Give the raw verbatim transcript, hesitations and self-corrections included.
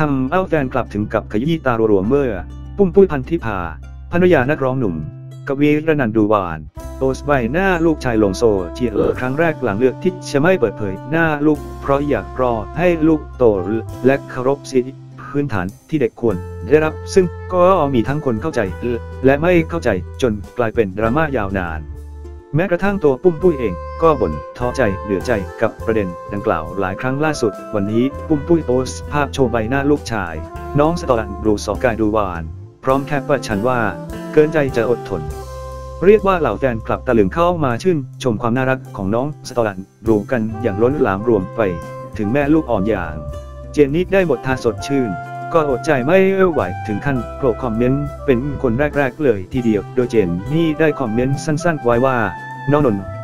ทำเอาแฟนคลับถึงกับขยี้ตารัวๆเมื่อปุ้มปุ้ยพันธิพาภรรยานักร้องหนุ่มกวีระนันดูวานโพสต์ใบหน้าลูกชายลงโซเชียลครั้งแรกหลังเลือกที่จะไม่เปิดเผยหน้าลูกเพราะอยากรอให้ลูกโตและเคารพสิทธิพื้นฐานที่เด็กควรได้รับซึ่งก็มีทั้งคนเข้าใจและไม่เข้าใจจนกลายเป็นดราม่ายาวนานแม้กระทั่งตัวปุ้มปุ้ยเองก็บ่นท้อใจเหนื่อยใจกับประเด็นดังกล่าวหลายครั้งล่าสุดวันนี้ปุ้มปุ้ยโพสต์ภาพโชว์ใบหน้าลูกชายน้องสตอรันบรูซอกายดูวานพร้อมแคปชั่นว่าเกินใจจะอดทนเรียกว่าเหล่าแฟนคลับตะลึงเข้ามาชื่นชมความน่ารักของน้องสตอรันบรูกันอย่างล้นหลามรวมไปถึงแม่ลูกอ่อนอย่างเจนนี่ได้บทท่าสดชื่นก็อดใจไม่ไหวถึงขั้นโผล่คอมเมนต์เป็นคนแรกๆเลยทีเดียวโดยเจนนี่ได้คอมเมนต์สั้นๆไว้ว่าน้องนนท์